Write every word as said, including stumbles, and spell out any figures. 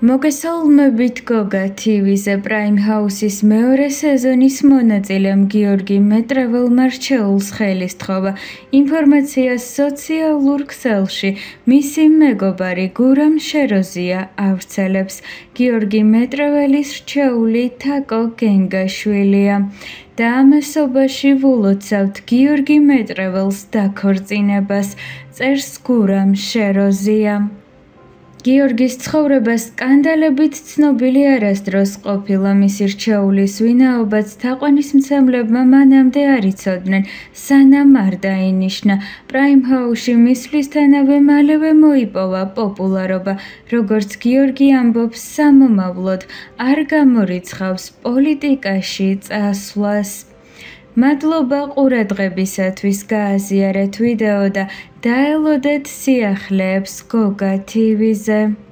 მოგესალმებით გოგა თივიზე პრაიმ ჰაუსის მეორე სეზონის მონაწილემ გიორგი მეტრეველმა რჩეულს ხელი სთხოვა ინფორმაციას სოციალურ ქსელში მისი მეგობარი გურამ შეროზია ავრცელებს. გიორგი მეტრეველის რჩეული თაკო გენგაშვილია და ამასობაში ვულოცავთ გიორგი მეტრეველს დაქორწინებას, წერს გურამ შეროზია. გიორგის ცხოვრება სკანდალებით ცნობილი არასდროს ყოფილა, მისი რჩეულის ვინაობაც თაყვანისმცემლებმა მანამდე არ იცოდნენ, სანამ არ დაინიშნა. პრაიმ ჰაუსში მისვლისთანავე მალევე მოიპოვა პოპულარობა, როგორც გიორგი ამბობს სამომავლოდ არ გამორიცხავს პოლიტიკაში წასვლას. მადლობა ყურადღებისათვის, გააზიარეთ ვიდეო და დაელოდეთ სიახლეებს გოგა თივიზე.